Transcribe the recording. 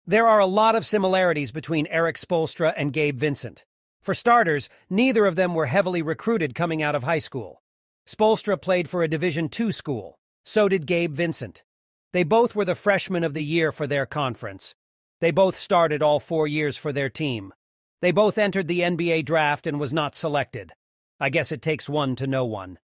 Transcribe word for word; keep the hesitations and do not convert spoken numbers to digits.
There are a lot of similarities between Eric Spoelstra and Gabe Vincent. For starters, neither of them were heavily recruited coming out of high school. Spoelstra played for a Division two school. So did Gabe Vincent. They both were the freshman of the year for their conference. They both started all four years for their team. They both entered the N B A draft and was not selected. I guess it takes one to know one.